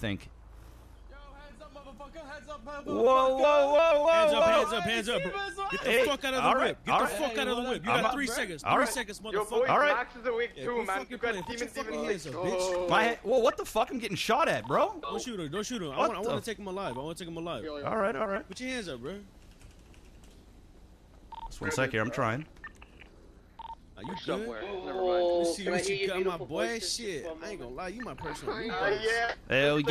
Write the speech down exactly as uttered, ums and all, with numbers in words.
think. Heads up, motherfucker. Whoa, whoa, whoa, whoa. Hands up, hands up, hands up, bro. Get the Hey, fuck out of the all whip. right, Get all the right. fuck out of the whip. You I'm got up, three bro. seconds. All Three right. seconds, Yo, boy, motherfucker. All right. Max is awake Yeah, too, quit man. fucking You got playing. Put your demons fucking even hands like, up, bitch. My head, well, what the fuck? I'm getting shot at, bro. Don't shoot her. Don't shoot her. I What want, I the- want to take him alive. I want to take him alive. All right, all right. Put your hands up, bro. Just one sec here. I'm trying. Are you good? somewhere. Never mind. Oh, Let's see can I what hear you your got, my beautiful boy. voices Shit, for a I ain't gonna lie. You my personal. Uh, yeah. Hell